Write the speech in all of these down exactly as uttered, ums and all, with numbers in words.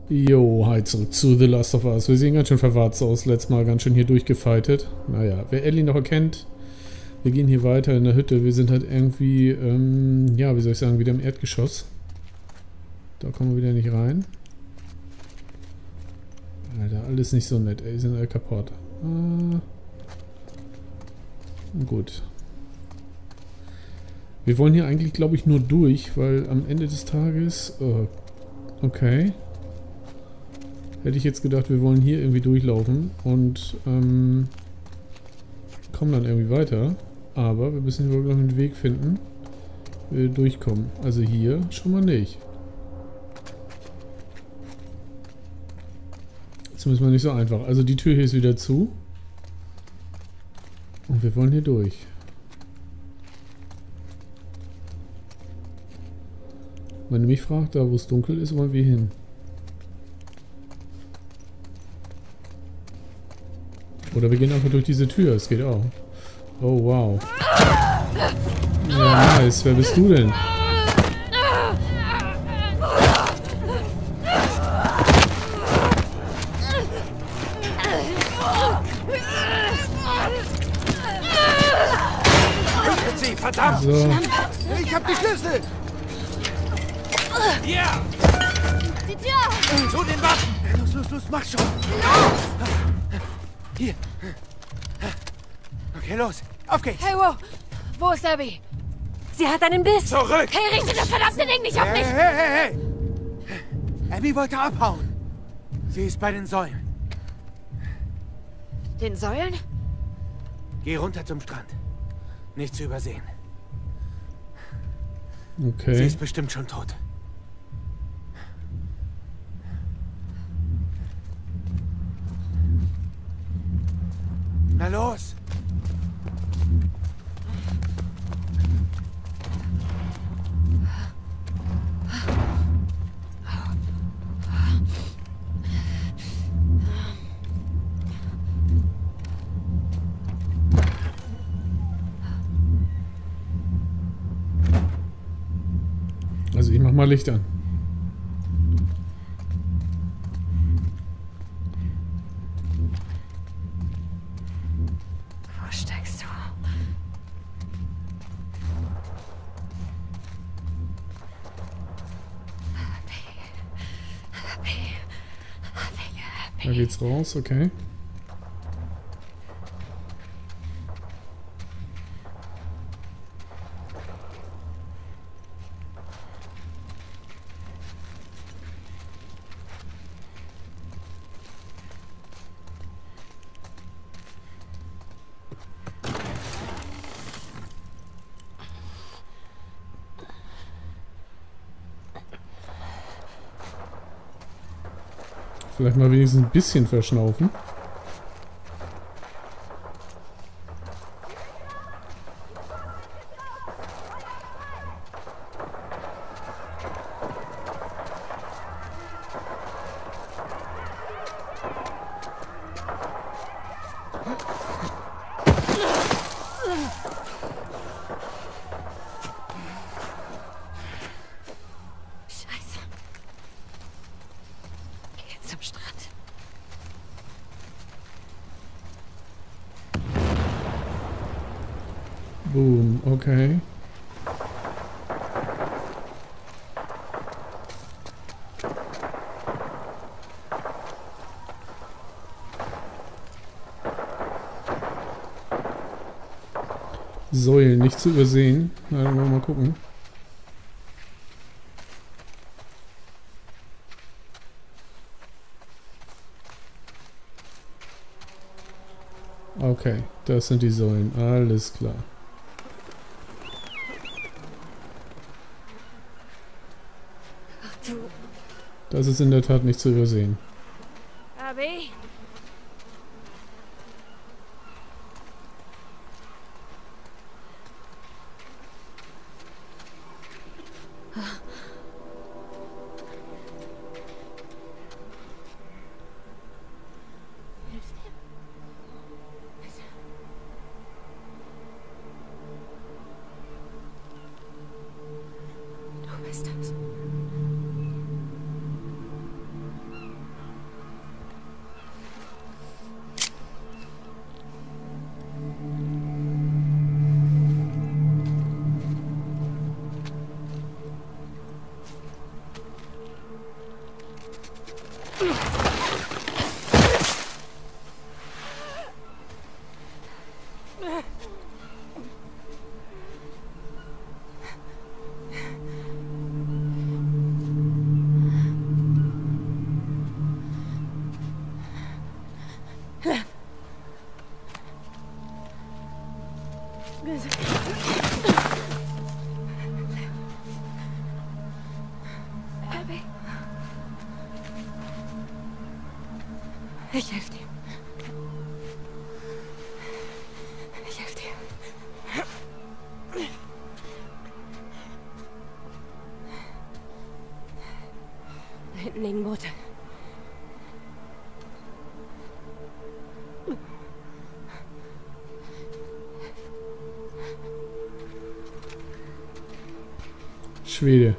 Jo, hi zurück zu The Last of Us. Wir sehen ganz schön verwarzt aus. Letztes Mal ganz schön hier durchgefightet. Naja, wer Ellie noch erkennt, wir gehen hier weiter in der Hütte. Wir sind halt irgendwie, ähm, ja, wie soll ich sagen, wieder im Erdgeschoss. Da kommen wir wieder nicht rein. Alter, alles nicht so nett, ey. Die sind alle kaputt. Ah. Gut. Wir wollen hier eigentlich, glaube ich, nur durch, weil am Ende des Tages... Oh, okay. Hätte ich jetzt gedacht, wir wollen hier irgendwie durchlaufen und ähm, kommen dann irgendwie weiter. Aber wir müssen hier wohl noch einen Weg finden, wie wir durchkommen. Also hier schon mal nicht. Zumindest mal nicht so einfach. Also die Tür hier ist wieder zu. Und wir wollen hier durch. Wenn du mich fragt, da wo es dunkel ist, wollen wir hin. Oder wir gehen einfach durch diese Tür, es geht auch. Oh, wow. Ja, nice. Wer bist du denn? Sie, verdammt! So. Ich hab die Schlüssel! Hier! Die Tür! Zu den Waffen! Los, los, los, mach schon! Hier! Okay, los! Auf geht's! Hey, wow! Wo ist Abby? Sie hat einen Biss! Zurück! Hey, richte das verdammte Ding nicht auf Hey, mich! hey, hey, hey! Abby wollte abhauen. Sie ist bei den Säulen. Den Säulen? Geh runter zum Strand. Nicht zu übersehen. Sie Okay. ist bestimmt schon tot. Na los! Also ich mach mal Licht an. Wo steckst du? Da geht's raus, okay. Vielleicht mal wenigstens ein bisschen verschnaufen. Scheiße. Geh zum Strand. Boom, okay. Säulen nicht zu übersehen. Na, dann wollen wir mal gucken. Okay, das sind die Säulen. Alles klar. Ach du. Das ist in der Tat nicht zu übersehen. Abby? Du bist es. Ich helfe dir. Ich helfe dir. Da hinten liegen Boote. Schwede.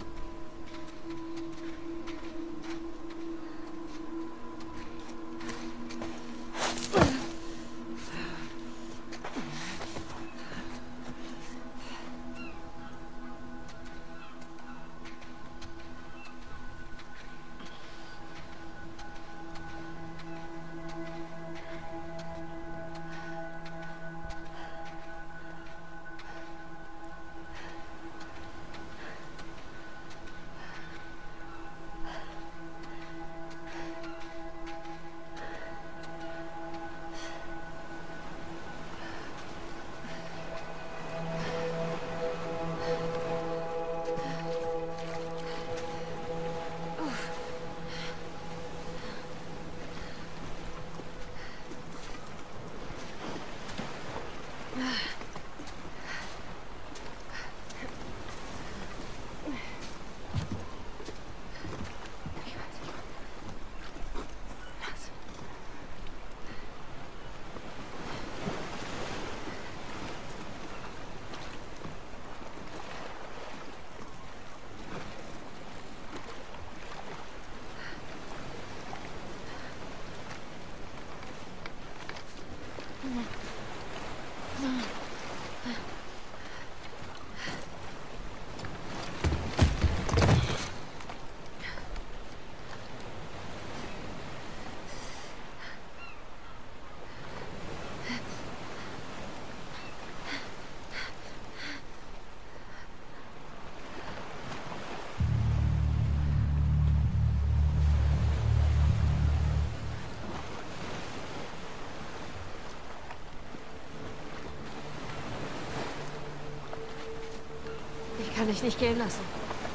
Ich kann dich nicht gehen lassen.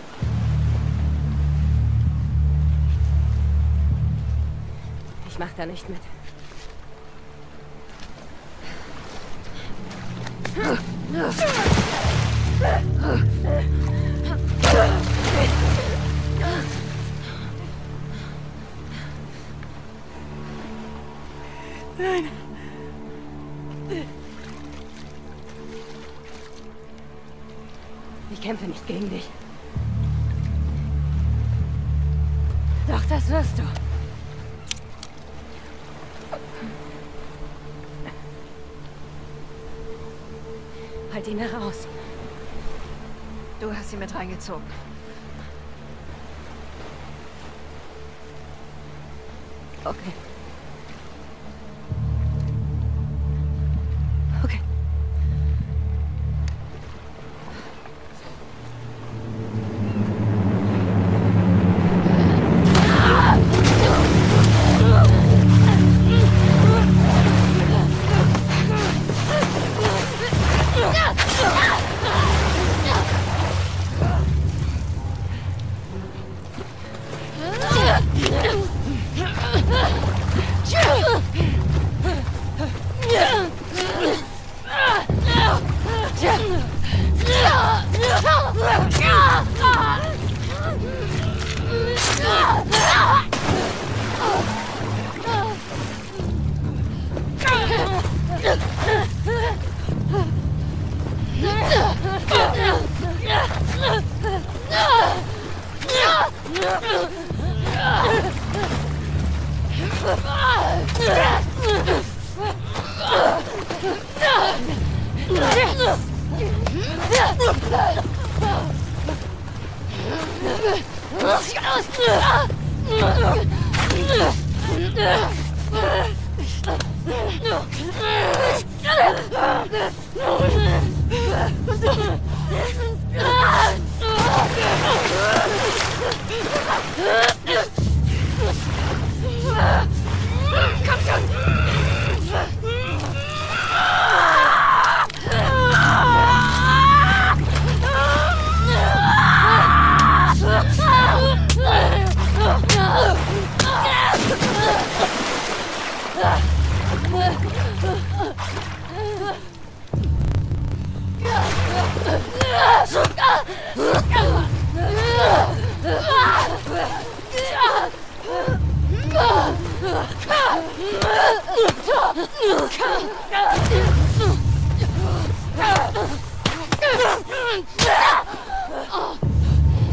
Ich mach da nicht mit. Nein. Ich kämpfe nicht gegen dich. Doch, das wirst du. Halt ihn heraus. Du hast sie mit reingezogen. Okay. Okay.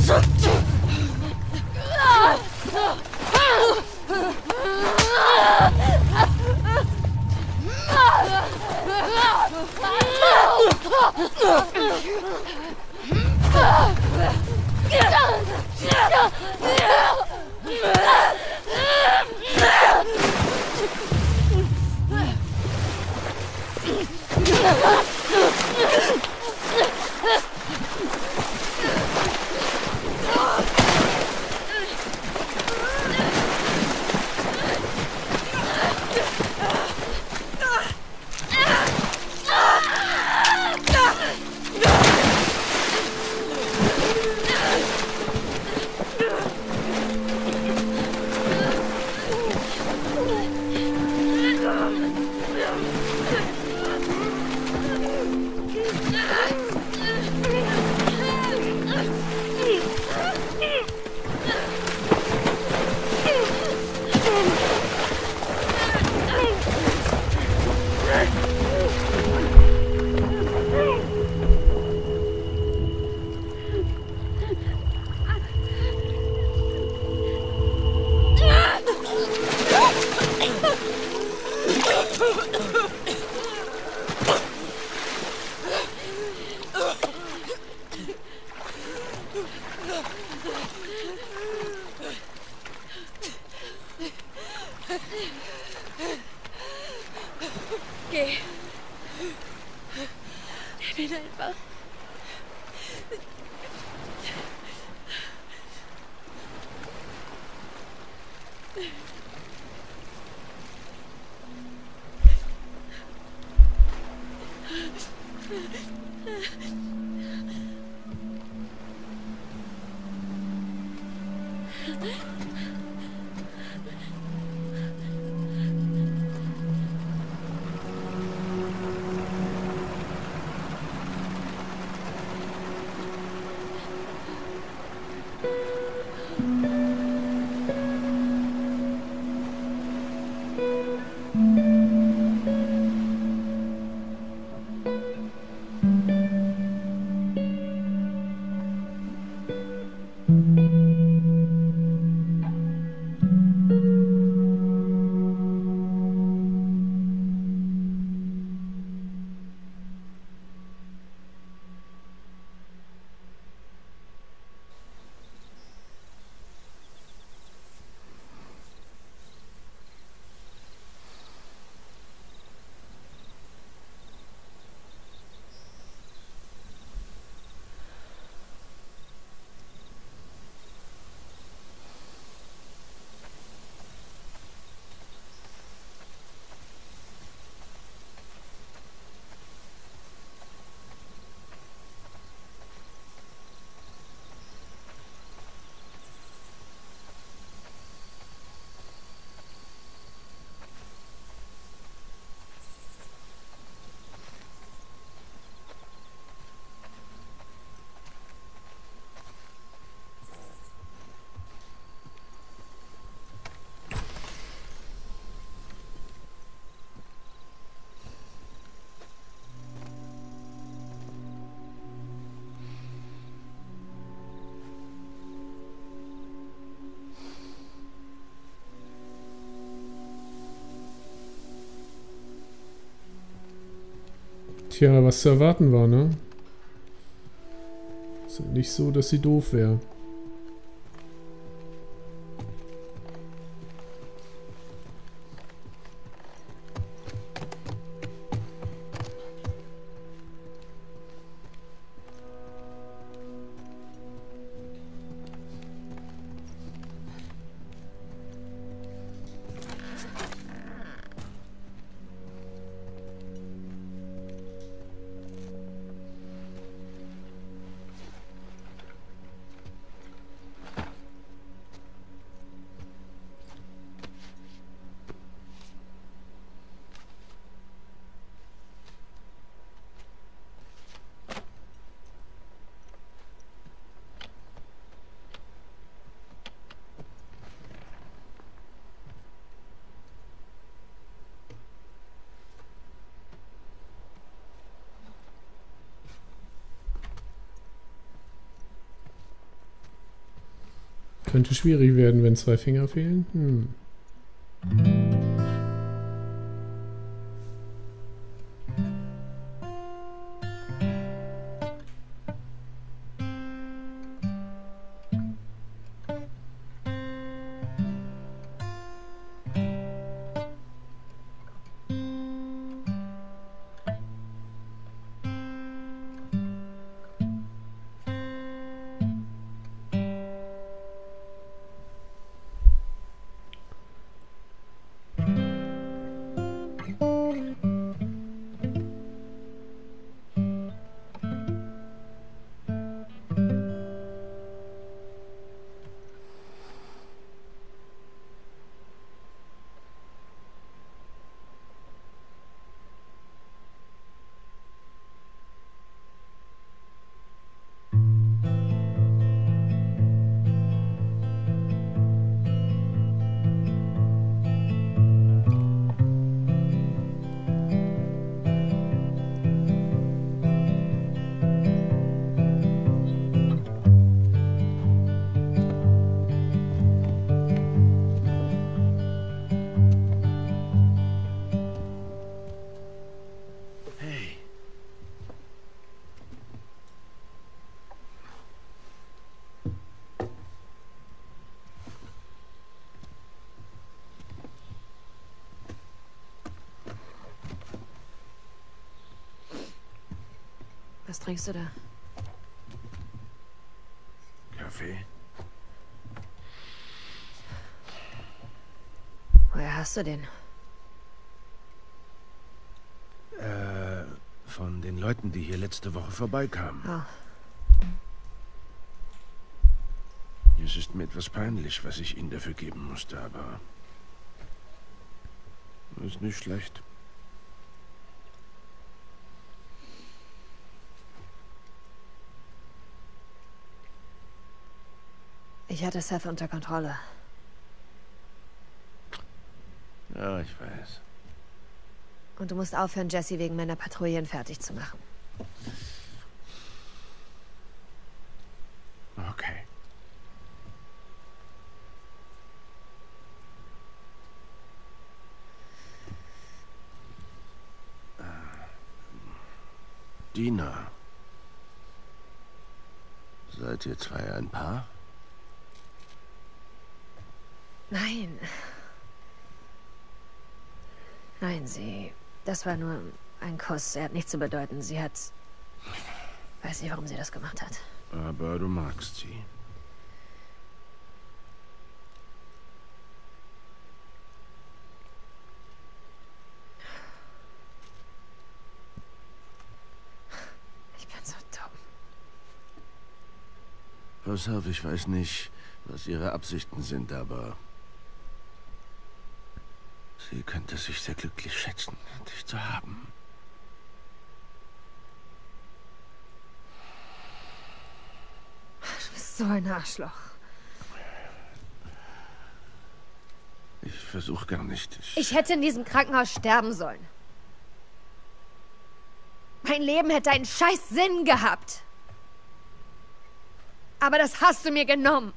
Geh. Ich bin einfach. Tja, was zu erwarten war, ne? Ist ja nicht so, dass sie doof wäre. Könnte schwierig werden, wenn zwei Finger fehlen. Hm. Was trinkst du da? Kaffee? Woher hast du den? Äh, von den Leuten, die hier letzte Woche vorbeikamen. Oh. Es ist mir etwas peinlich, was ich ihnen dafür geben musste, aber... ist nicht schlecht. Ich hatte Seth unter Kontrolle. Ja, ich weiß. Und du musst aufhören, Jesse wegen meiner Patrouillen fertig zu machen. Okay. Dina. Seid ihr zwei ein Paar? Nein. Nein, sie... Das war nur ein Kuss. Er hat nichts zu bedeuten. Sie hat... Weiß nicht, warum sie das gemacht hat. Aber du magst sie. Ich bin so dumm. Pass auf, ich weiß nicht, was ihre Absichten sind, aber... sie könnte sich sehr glücklich schätzen, dich zu haben. Du bist so ein Arschloch. Ich versuche gar nicht. Ich, Ich hätte in diesem Krankenhaus sterben sollen. Mein Leben hätte einen scheiß Sinn gehabt. Aber das hast du mir genommen.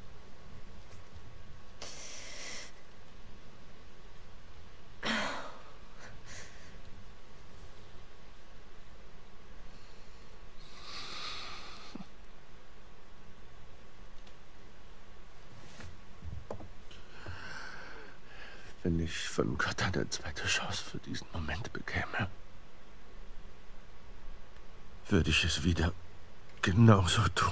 Wenn ich von Gott eine zweite Chance für diesen Moment bekäme, würde ich es wieder genauso tun.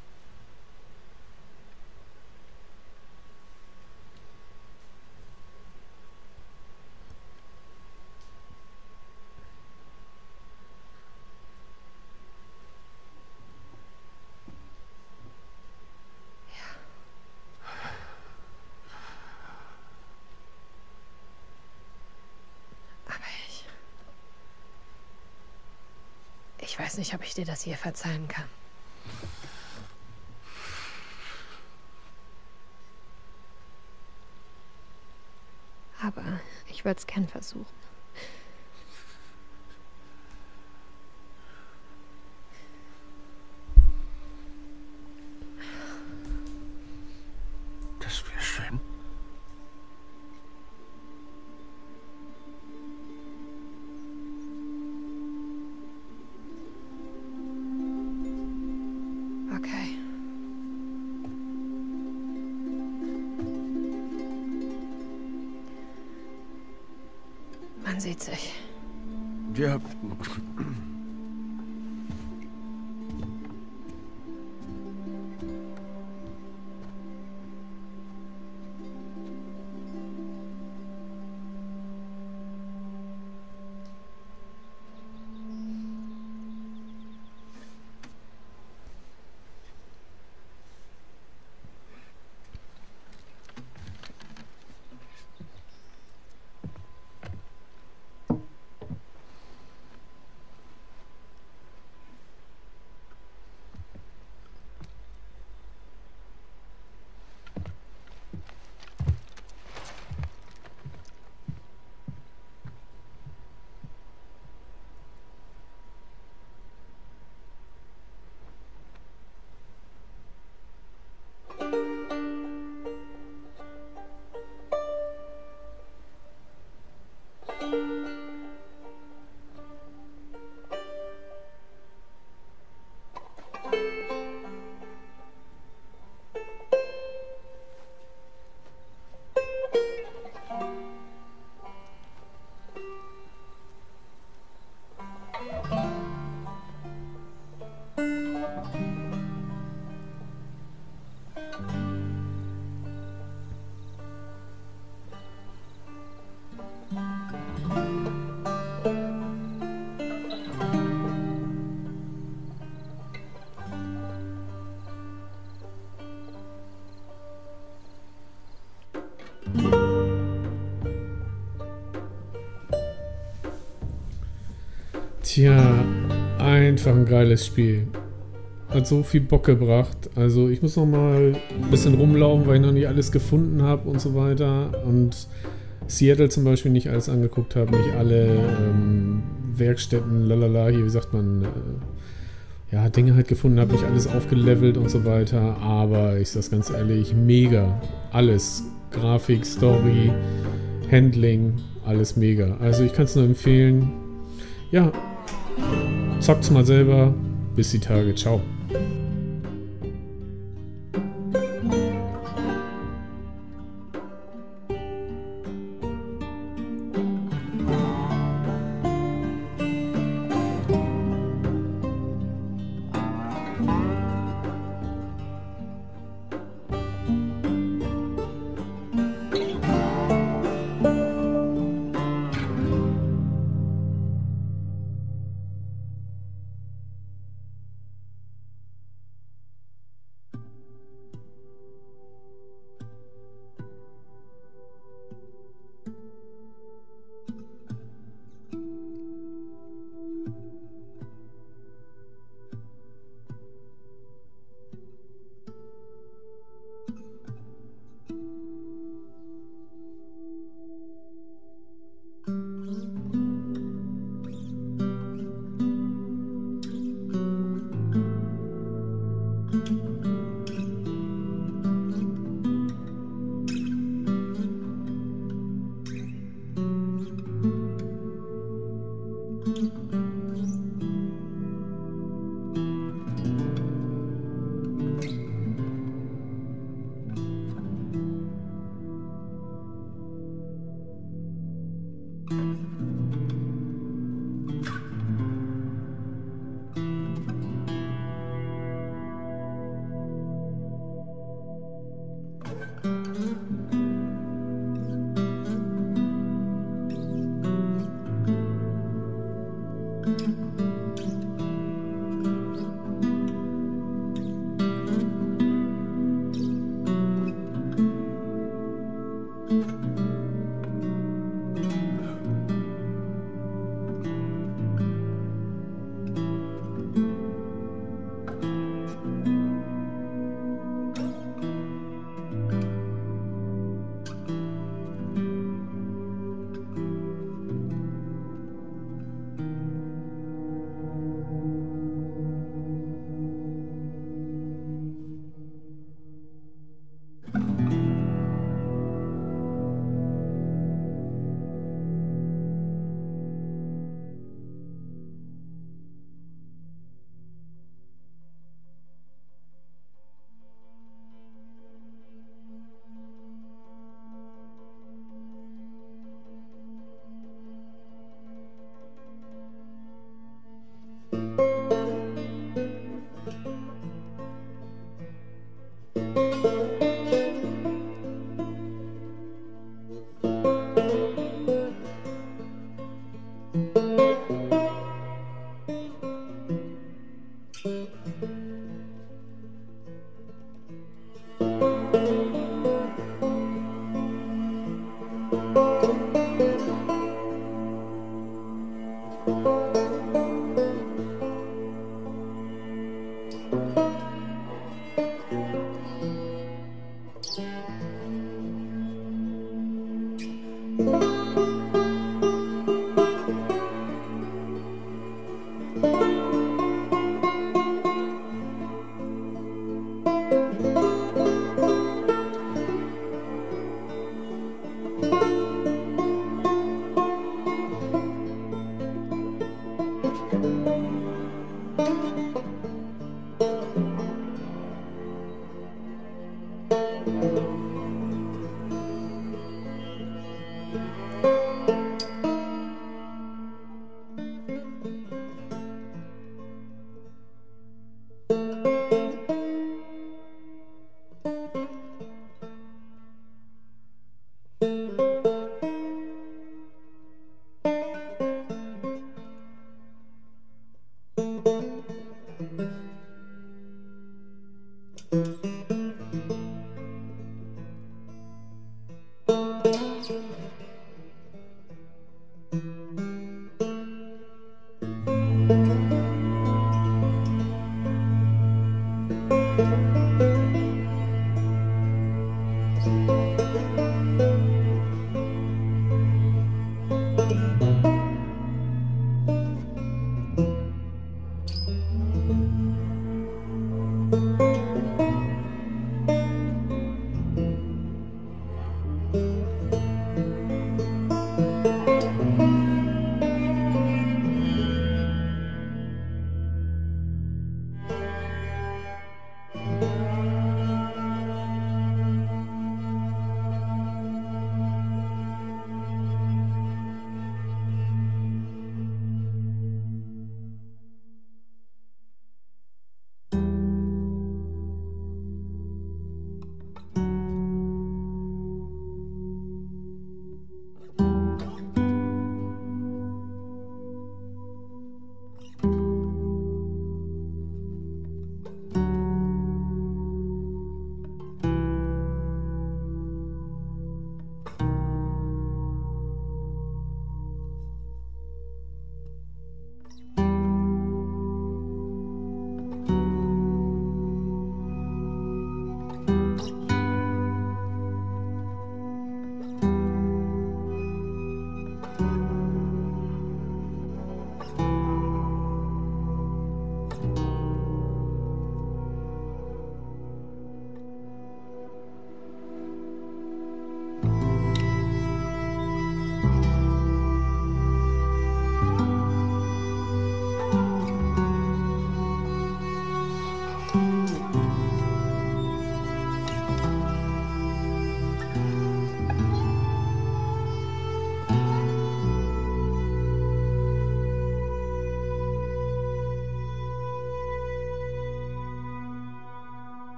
Ich weiß nicht, ob ich dir das hier verzeihen kann. Aber ich würde es gern versuchen. Man sieht sich. Ja. Tja, einfach ein geiles Spiel. Hat so viel Bock gebracht. Also ich muss noch mal ein bisschen rumlaufen, weil ich noch nicht alles gefunden habe und so weiter. Und Seattle zum Beispiel nicht alles angeguckt habe, nicht alle ähm, Werkstätten, lalala, hier, wie sagt man, äh, ja, Dinge halt gefunden habe, nicht alles aufgelevelt und so weiter. Aber ich sag's ganz ehrlich, mega. Alles. Grafik, Story, Handling, alles mega. Also ich kann es nur empfehlen. Ja, zockt's mal selber. Bis die Tage. Ciao.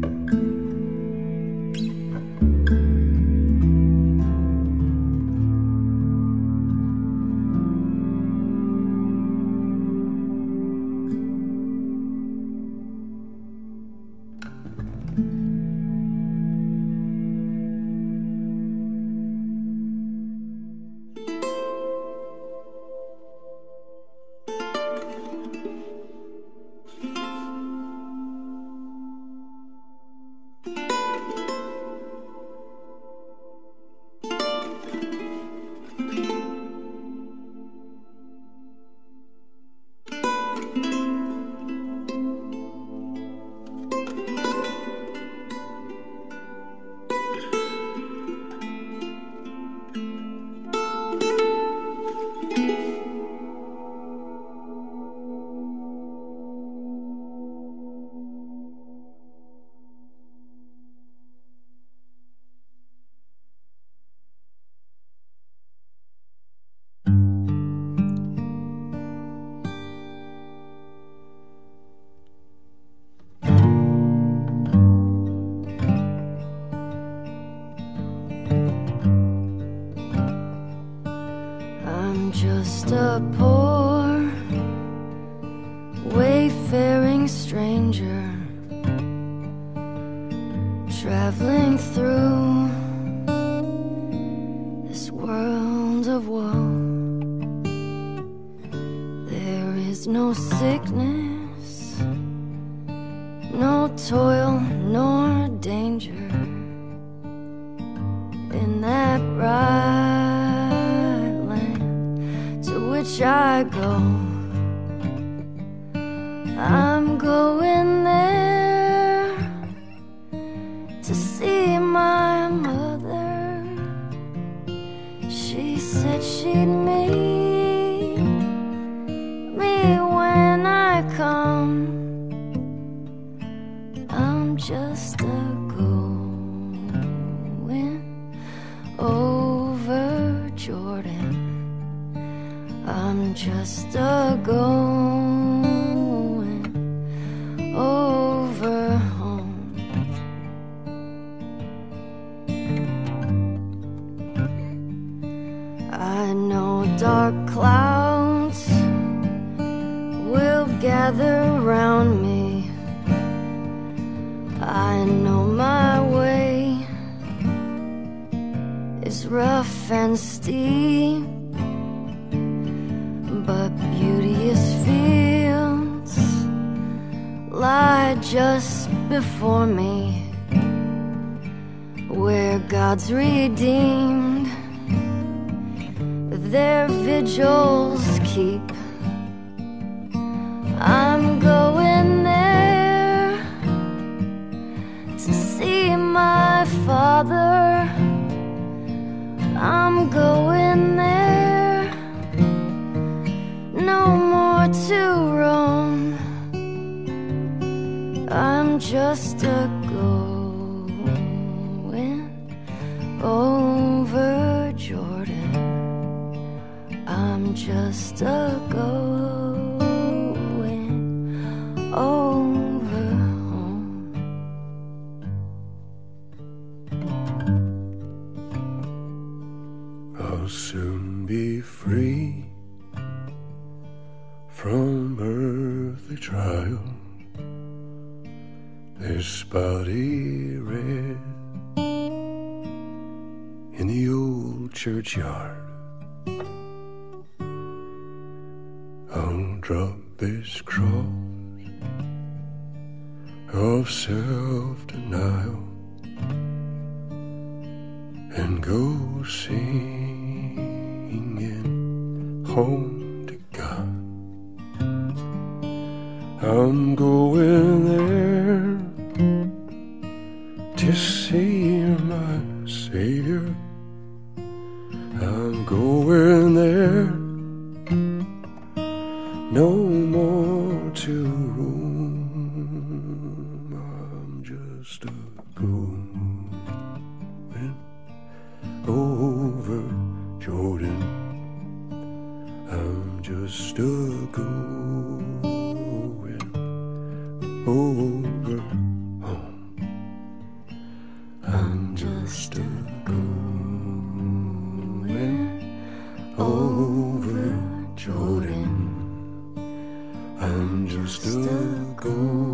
just a poor wayfaring stranger traveling through this world of woe. There is no sickness, no toil nor danger in that bright land to which I go. I'm going there to see my mother. She said she'd meet me when I come. I'm just a going over Jordan. I'm just a going over home. I know dark clouds will gather round me. I know my way is rough and steep, but beauteous fields lie just before me, where God's redeemed their vigils keep. I'm going there to see my father. I'm going there, no more to roam. I'm just a going over Jordan. I'm just a going over home. I'll soon be free from earthly trial. This body red in the old churchyard. I'll drop this cross of self-denial and go singing home to God. I'm going there to see my Savior. I'm going there, no more to roam. I'm just a going over Jordan. I'm just a going over home. gut.